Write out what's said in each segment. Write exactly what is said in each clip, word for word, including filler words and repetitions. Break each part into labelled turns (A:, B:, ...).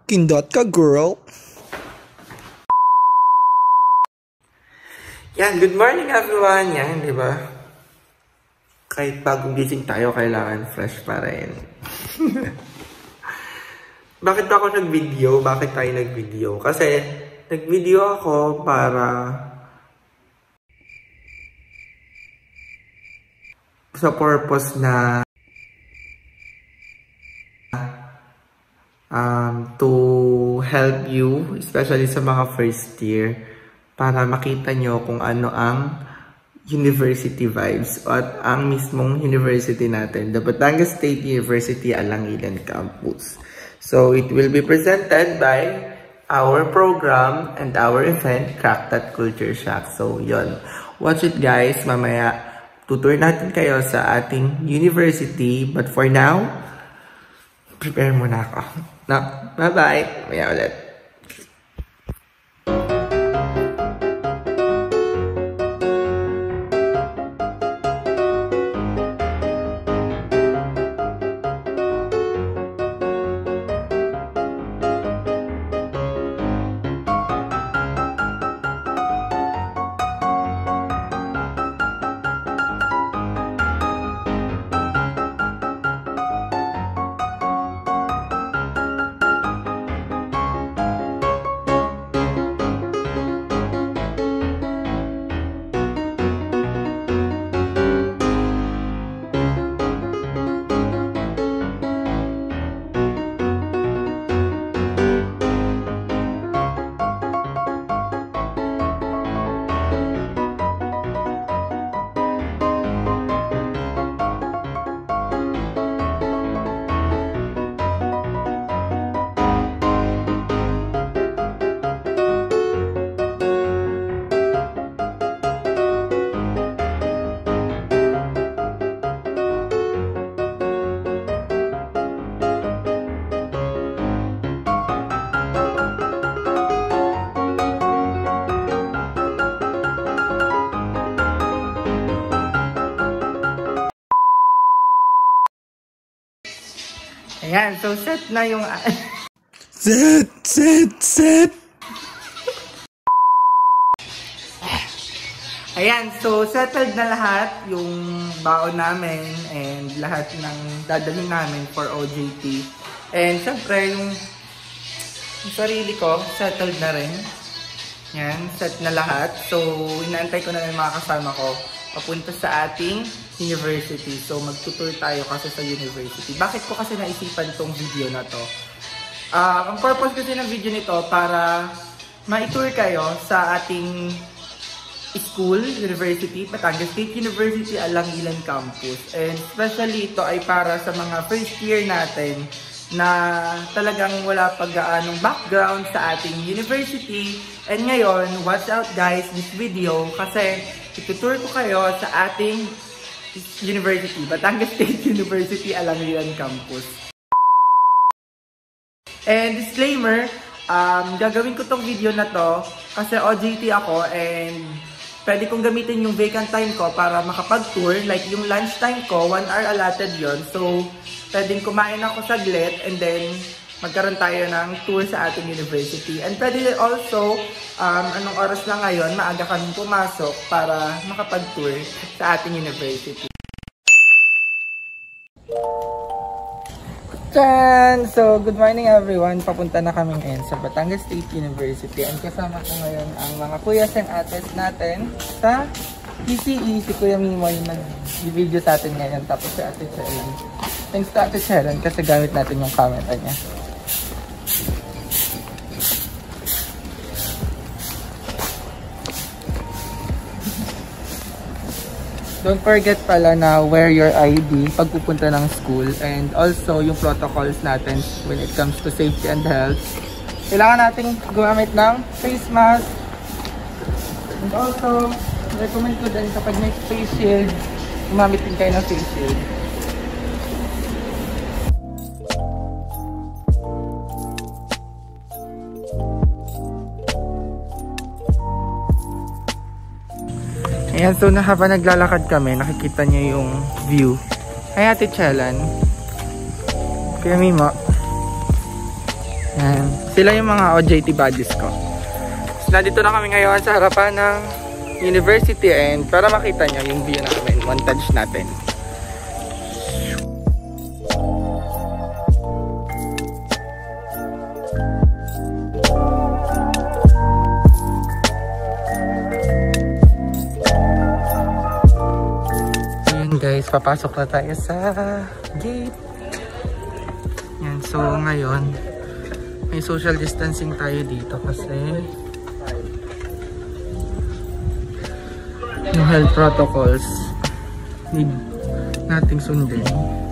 A: Kindot ka, girl.
B: Yan, good morning everyone. Yan, di ba? Kahit bagong gising tayo, kailangan fresh pa rin. Bakit ako nag-video? Bakit tayo nag-video? Kasi nag-video ako para sa purpose na um, to help you, especially sa mga first year, para makita nyo kung ano ang university vibes at ang mismong university natin, the Batangas State University Alangilan Campus. So it will be presented by our program and our event, Crack That Culture Shock. So yon, watch it guys. Mamaya tutur natin kayo sa ating university, but for now, prepare muna ako. No, bye-bye. Maya ulit. Ayan, so set na yung...
A: Set, set, set!
B: Ayan, so settled na lahat yung baon namin and lahat ng dadalhin namin for O J T. And syempre, yung, yung sarili ko, settled na rin. Ayan, set na lahat. So, inaantay ko na yung mga kasama ko papunta sa ating university. So, magtutur tayo kasi sa university. Bakit ko kasi naisipan tong video na to? Uh, ang purpose kasi ng video nito para ma-tour kayo sa ating school, university, Batangas State University Alangilan Campus. And especially ito ay para sa mga first year natin na talagang wala pag-aanong background sa ating university. And ngayon, watch out guys this video kasi itutur ko kayo sa ating university, Batangas State University Alangilan Campus. And disclaimer, um, gagawin ko tong video na to kasi O J T ako and pwede kong gamitin yung vacant time ko para makapag-tour. Like yung lunch time ko, one hour allotted yon. So, pwedeng kumain ako saglit and then magkaroon tayo ng tour sa ating university. And pwede also, um, anong oras lang ngayon, maaga kaming pumasok para makapag-tour sa ating university. Chan! So, good morning everyone. Papunta na kami ngayon sa Batangas State University. And kasama ko ngayon ang mga kuyas and ates natin sa P C E. Si Kuya Mimo yung nag-video sa atin ngayon. Tapos si Ate Sharon. Thanks to Ate Sharon kasi gamit natin yung camera niya. Don't forget pala na wear your I D pag pupunta ng school and also yung protocols natin when it comes to safety and health. Kailangan natin gumamit ng face mask. And also, recommend ko din kapag may face shield, gumamit din kayo ng face shield. Ayan, so na habang naglalakad kami, nakikita niyo yung view. Ay, Ate Chelan. Kuya Mimo. Yan. Sila yung mga O J T buddies ko. So, nandito na kami ngayon sa harapan ng university and para makita nyo yung view namin, montage natin. Guys, papasok na tayo sa gate. Yan, so ngayon may social distancing tayo dito kasi yung health protocols need nating sundin.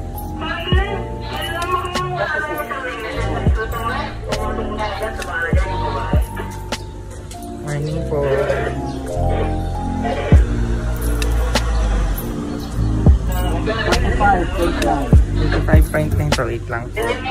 B: Morning po. twenty-five point nine to eight lang.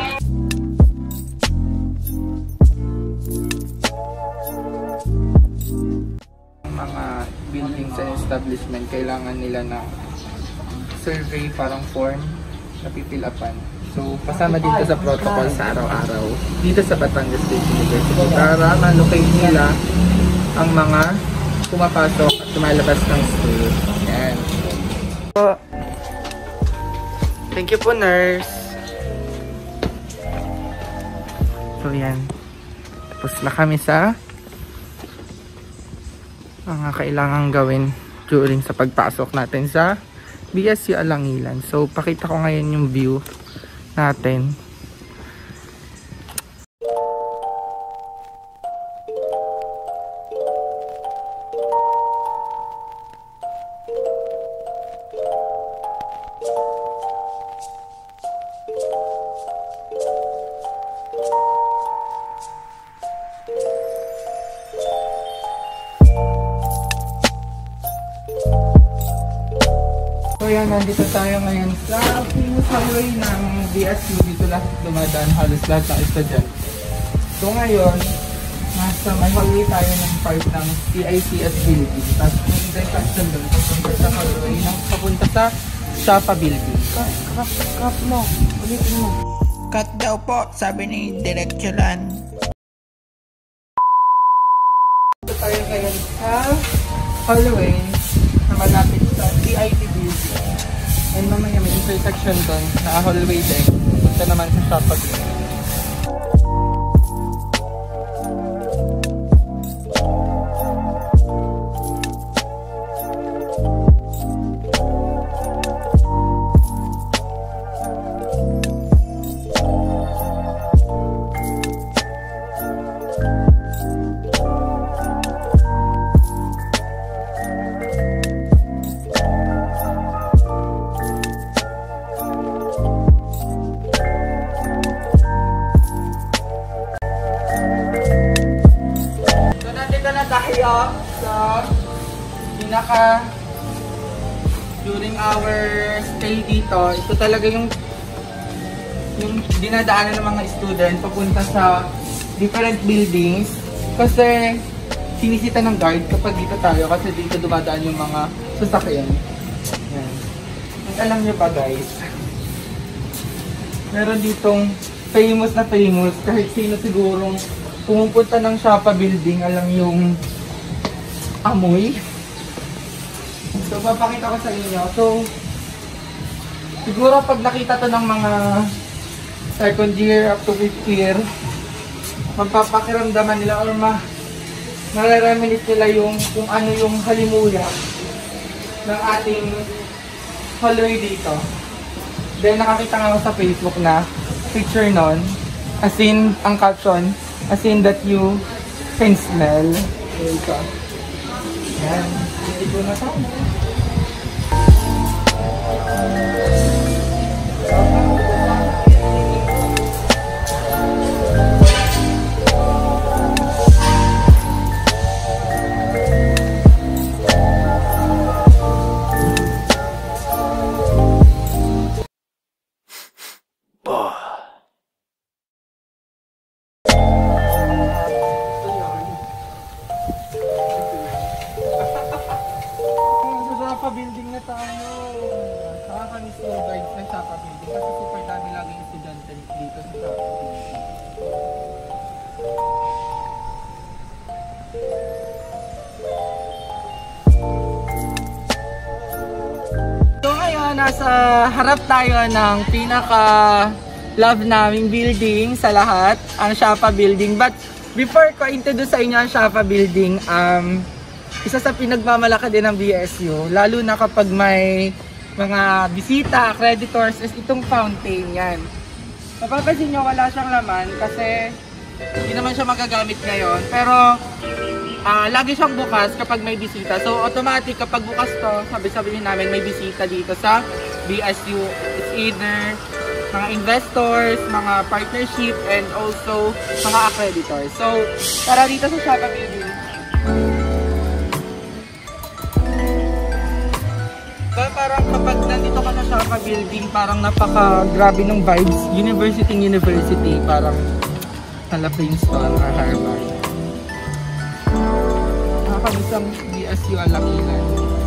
B: Mga buildings and establishment kailangan nila na survey, parang form na pipilapan. So kasama dito sa protocol sa araw-araw dito sa Batangas State University para ma-locate nila ang mga pumapasok at lumalabas ng school. Yan. So, thank you po, nurse. So, yan. Tapos na kami sa mga kailangang gawin during sa pagpasok natin sa B S U Alangilan. So, pakita ko ngayon yung view natin. So yan, nandito tayo ngayon sa famous highway ng B S U. Dito lahat dumadaan, halos lahat ng estudyante. So ngayon, nasa may highway tayo ng part ng P I C S building. Tapos yung intersection doon, papunta sa highway ng papunta sa Shapa building. Cut, cut, cut mo. Ulitin mo.
A: Cut daw po, sabi ni Directyolan.
B: Dito tayo ngayon sa highway na malapit sa P I T building. And mamaya may intersection doon na hallway din. Punta naman sa Shapa building. Tayo sa pinaka during our stay dito, ito talaga yung yung dinadaanan ng mga student papunta sa different buildings kasi sinisita ng guard kapag dito tayo kasi dito dumadaan yung mga sasakyan. Yan. Ang alam nyo ba guys, meron ditong famous na famous kahit sino sigurong pumupunta ng Shapa building, alam yung amoy. So, papakita ko sa inyo. So, siguro pag nakita to ng mga second year up to fifth year, magpapakiramdaman nila or ma nare-reminisce nila yung kung ano yung halimuya ng ating hallway dito. Then, nakakita nga ako sa Facebook na picture nun, as in, ang caption, as in that you can smell. Ito. Yan. Ito na tayo. Building na tayo. Nakakamiss yung guys na Shapa building kasi super dami laging estudyante dito sa Shapa building. nasa harap tayo ng pinaka-love naming building sa lahat, ang Shapa Building. But before ko introduce sa inyo ang Shapa Building, um, isa sa pinagmamalaki din ng B S U, lalo na kapag may mga bisita, accreditors, is itong fountain yan. Mapapansin nyo, wala siyang laman kasi hindi naman siya magagamit ngayon. Pero uh, lagi siyang bukas kapag may bisita. So automatic kapag bukas to, sabi-sabihin namin may bisita dito sa B S U. It's either mga investors, mga partnership, and also mga accreditors. So tara dito sa Shapa Building. So, parang kapag nandito ka sa Shapa Building, parang napaka-grabe ng vibes. University University, parang nala Princeton or Harvard. Nakakamisang B S U Alangilan.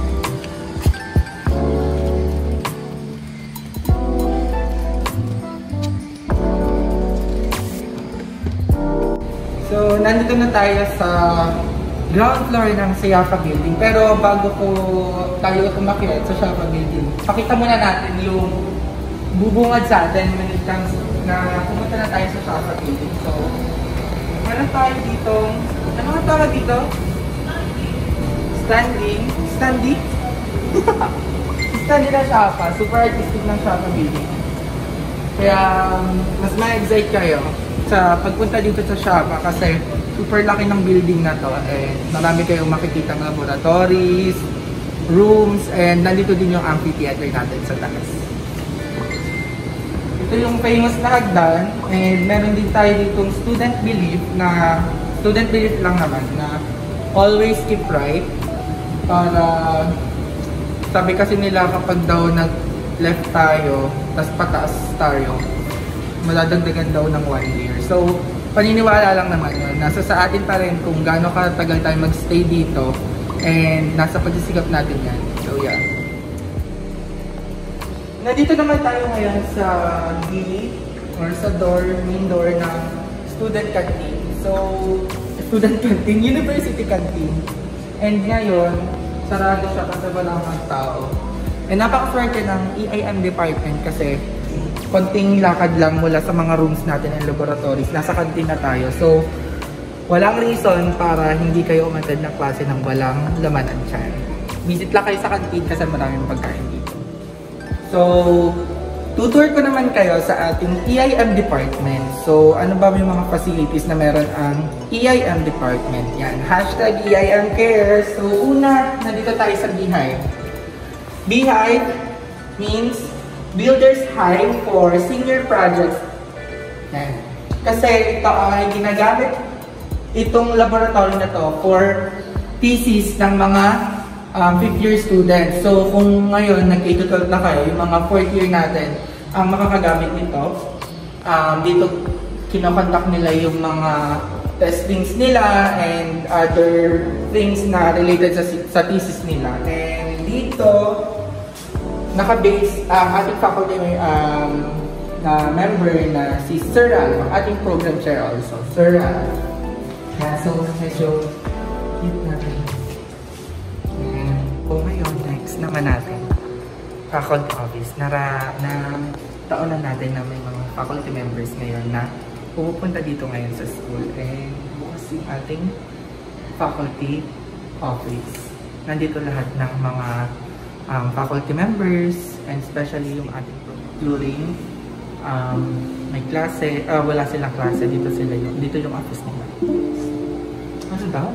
B: So, nandito na tayo sa ground floor ng Shapa Building. Pero bago ko tayo umakyat sa Shapa Building, pakita muna natin yung bubungad sa atin when it comes na pumunta na tayo sa Shapa Building. So, meron tayo dito, ano nga tawag dito? Standing? Standing? Standing na Shapa. Super artistic ng Shapa Building. Kaya, mas ma-excite kayo sa pagpunta dito sa Shapa kasi super laki ng building na to, and marami kayong makikita ng laboratories, rooms, and nandito din yung amphitheater natin sa taas. Ito yung famous na hagdan, and meron din tayo ditong student belief na, student belief lang naman, na always keep right. Para, sabi kasi nila kapag daw nag-left tayo, tas pataas tayo, maladagdagan daw ng one year. So, paniniwala lang naman yun. Nasa sa atin pa rin kung gaano katagal tayo mag-stay dito, and nasa pagsisikap natin yan. So yeah. Nandito naman tayo ngayon sa gate or sa door, main door ng student canteen. So, student canteen, university canteen. And ngayon, sarado siya kasi walang mga tao. And napaka-swerte ng E I M department kasi konting lakad lang mula sa mga rooms natin and laboratories. Nasa canteen na tayo. So, walang reason para hindi kayo umattend ng klase ng walang laman at tiyan. Visit lang kayo sa canteen kasi maraming pagkain dito. So, tutur ko naman kayo sa ating E I M department. So, ano ba yung mga facilities na meron ang E I M department? Yan. Hashtag E I M cares. So, una, nandito tayo sa Beehive. Beehive means Builder's Hive for Senior Projects. Yan. Kasi ito ay ginagamit itong laboratory na to for thesis ng mga um, fifth year students. So kung ngayon nag-K twelve na kayo, yung mga fourth year natin ang makakagamit nito. Um, dito kinokontak nila yung mga testings nila and other things na related sa, sa thesis nila. And dito naka-base ang um, ating faculty um, na member na si Sir Al, ang ating program chair also. Sir Al. Yeah, so, medyo cute natin. And, kung ngayon, next naman natin, faculty office. Nara, na taon na natin na may mga faculty members ngayon na pupunta dito ngayon sa school. And bukas yung ating faculty office. Nandito lahat ng mga Um, faculty members, and especially yung ating tutoring, um, may klase, uh, wala silang klase, dito sila yung, dito yung office nila. Ano daw?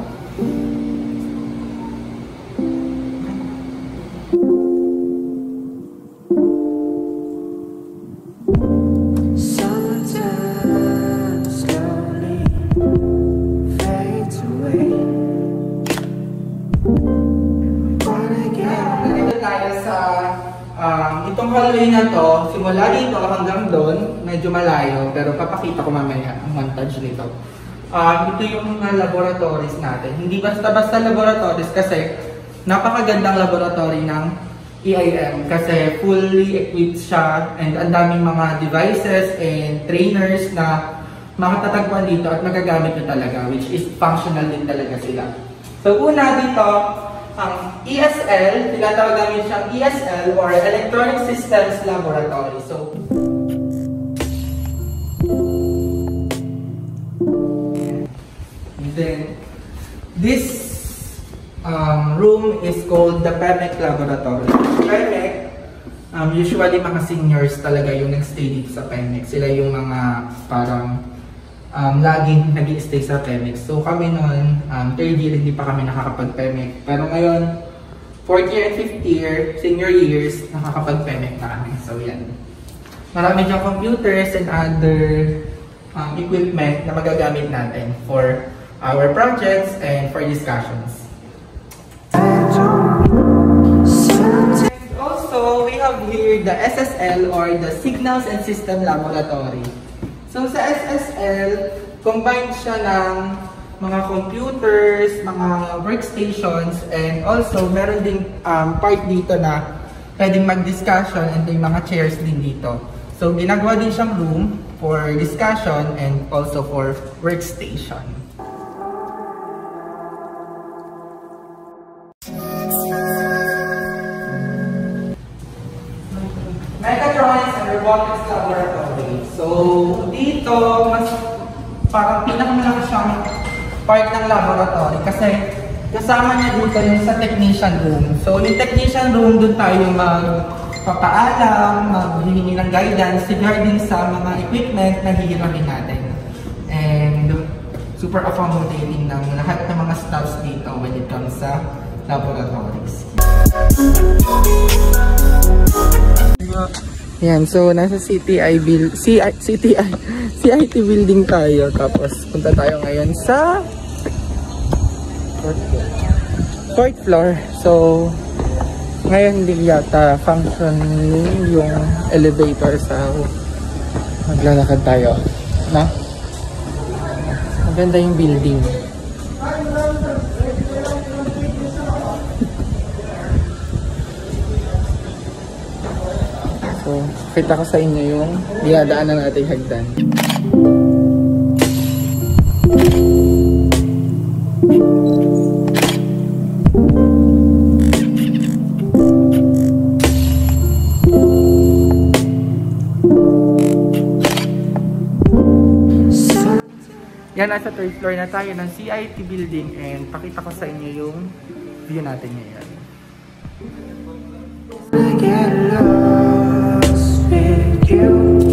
B: Itong hallway na to, simula dito hanggang doon, medyo malayo, pero papakita ko mamaya ang montage nito. Um, ito yung mga laboratories natin. Hindi basta-basta laboratories kasi napakagandang laboratory ng E I M kasi fully equipped siya and ang daming mga devices and trainers na makatatagpuan dito at magagamit nyo talaga, which is functional din talaga sila. So una dito, ang E S L, tinatawag namin siyang E S L or Electronic Systems Laboratory. So, and then, this um, room is called the P E M E C Laboratory. P E M E C, um, usually mga seniors talaga yung nag-stay dito sa P E M E C. Sila yung mga parang um, laging nag-i-stay sa P E M E C. So kami noon, um, third year hindi pa kami nakakapag-P E M E C. Pero ngayon, fourth year and fifth year, senior years, nakakapag-P E M E C na kami. So yan. Marami diyang computers and other um, equipment na magagamit natin for our projects and for discussions. And also, we have here the S S L or the Signals and System Laboratory. So sa S S L, combined siya ng mga computers, mga workstations, and also meron ding um, part dito na pwedeng mag-discussion and may mga chairs din dito. So ginagawa din siyang room for discussion and also for workstation. Mechatronics and Robotics Laboratory. So, dito, mas parang pinakamalaki siyang part ng laboratory kasi kasama niya dito yung sa technician room. So, yung technician room, doon tayo magpapaalam, maghihingi ng guidance regarding sa mga equipment na hihiramin natin. And super accommodating ng lahat ng mga staffs dito when it comes sa laboratories. Yan, so nasa C T I build, C I, C T I, C I T building tayo. Tapos punta tayo ngayon sa fourth floor. Fourth floor. So ngayon hindi yata functioning yung elevator, sa maglalakad tayo. Na? Maganda yung building. So, kita ko sa inyo yung dinadaanan nating hagdan. Yan, nasa third floor na tayo ng C I T building and pakita ko sa inyo yung view natin ngayon. I get lost with you.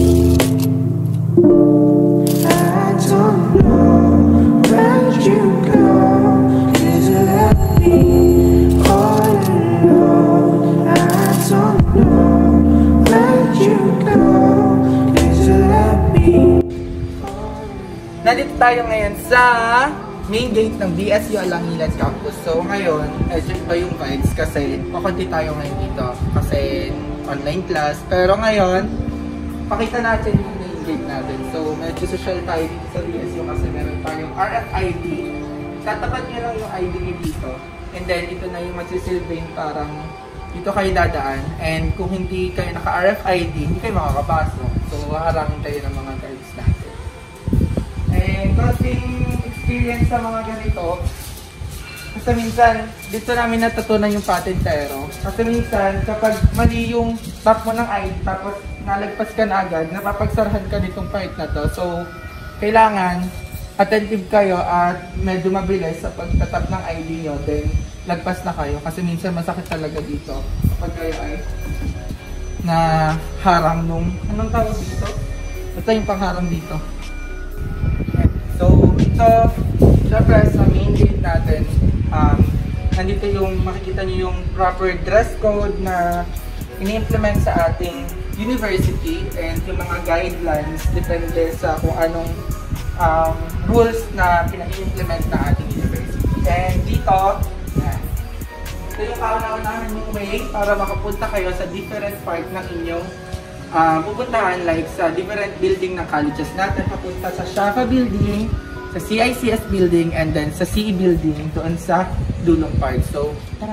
B: I don't know where you go, 'cause you left me all alone. I don't know where you go, 'cause you left me. Nandito tayo ngayon sa main gate ng B S U Alangilan Campus. So ngayon, medyo iba yung vibes kasi pakunti tayo ngayon dito kasi online class. Pero ngayon, pakita natin yung main gate natin. So medyo social tayo dito sa B S U kasi meron tayong R F I D. Tatapat nyo lang yung I D nyo dito. And then ito na yung magsisilbing parang dito kayo dadaan. And kung hindi kayo naka-R F I D, hindi kayo makakapasok. So haharangin kayo ng mga guards natin. And kasing experience sa mga ganito, kasi minsan dito namin natutunan yung patentero. Kasi minsan kapag mali yung tap mo ng I D tapos nalagpas ka na agad, napapagsarahan ka nitong part na to. So kailangan attentive kayo at medyo mabilis sa pagtatap ng I D nyo, then lagpas na kayo. Kasi minsan masakit talaga dito kapag kayo ay na harang nung, anong tawag dito? Basta yung pangharang dito. So, ito, syempre sa main gate natin, um, nandito yung makikita nyo yung proper dress code na ini-implement sa ating university and yung mga guidelines depende sa kung anong um, rules na pina-implement na ating university. And dito, yan, ito yung kauna-unahan yung way para makapunta kayo sa different part ng inyong Uh, pupuntahan, like sa different building ng colleges natin, papunta sa Shafa building, sa C I C S building, and then sa C E building doon sa dulong part. So, tara!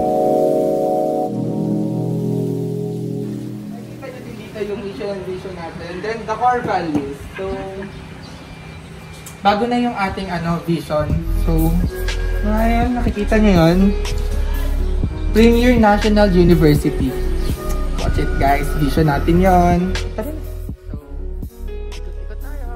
B: Nakikita nyo din dito yung mission and vision natin. And then the core values. So, bago na yung ating ano vision. So, ngayon, nakikita nyo yun. Premier National University. Watch it guys, vision natin yon. Tara na. So, ikot-ikot tayo.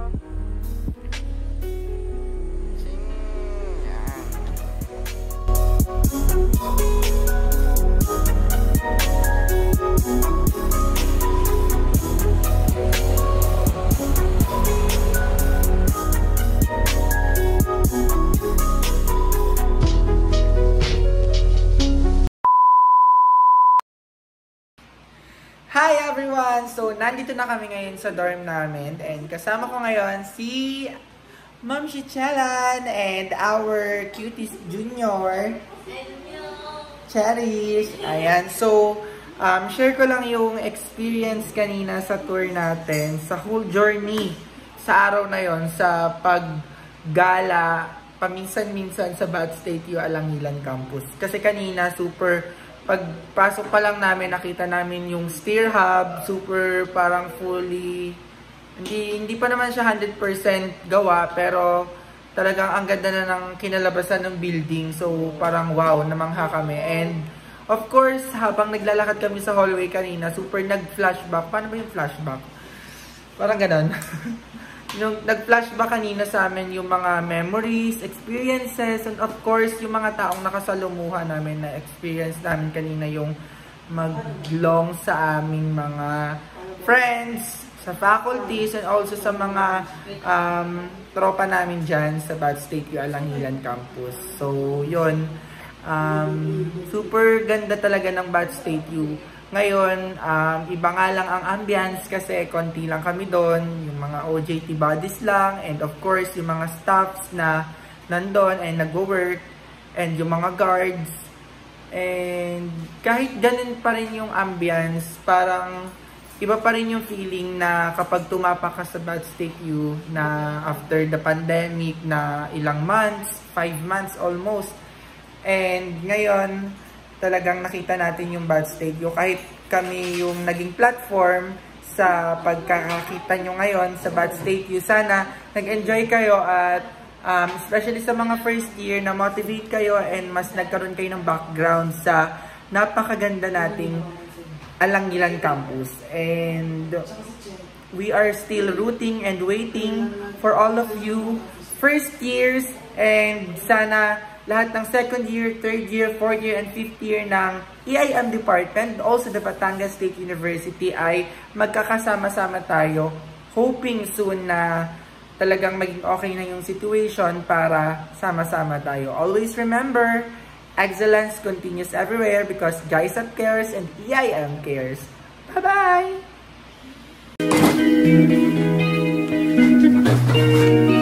B: Hi everyone! So, nandito na kami ngayon sa dorm namin and kasama ko ngayon si Ma'am Shichelan and our cutest junior, Cherish. Ayan, so, um, share ko lang yung experience kanina sa tour natin, sa whole journey sa araw na yon sa paggala paminsan-minsan sa BatStateU-Alangilan Campus. Kasi kanina, super pagpasok pa lang namin, nakita namin yung stair hub, super parang fully, hindi, hindi pa naman siya one hundred percent gawa, pero talagang ang ganda na ng kinalabasan ng building. So parang wow, namangha kami. And of course, habang naglalakad kami sa hallway kanina, super nag-flashback. Paano ba yung flashback? Parang ganon. Yung nag-flashback kanina sa amin yung mga memories, experiences, and of course, yung mga taong nakasalumuha namin na experience namin kanina yung mag-long sa aming mga friends, sa faculties, and also sa mga um, tropa namin dyan sa BatStateU-Alangilan Campus. So, yun. Um, super ganda talaga ng BatStateU. Ngayon, um, iba nga lang ang ambience kasi konti lang kami doon, yung mga O J T bodies lang, and of course, yung mga staffs na nandun and nag-work, and yung mga guards. And kahit ganun pa rin yung ambience, parang iba pa rin yung feeling na kapag tumapak ka sa BatStateU na after the pandemic na ilang months, five months almost. And ngayon, talagang nakita natin yung BatStateU. Kahit kami yung naging platform sa pagkakakita nyo ngayon sa BatStateU, sana nag-enjoy kayo at um, especially sa mga first year na motivate kayo and mas nagkaroon kayo ng background sa napakaganda nating Alangilan Campus. And we are still rooting and waiting for all of you first years, and sana lahat ng second year, third year, fourth year, and fifth year ng E I M department, also the Batangas State University, ay magkakasama-sama tayo, hoping soon na talagang maging okay na yung situation para sama-sama tayo. Always remember, excellence continues everywhere because G I S A P cares and E I M cares. Bye-bye!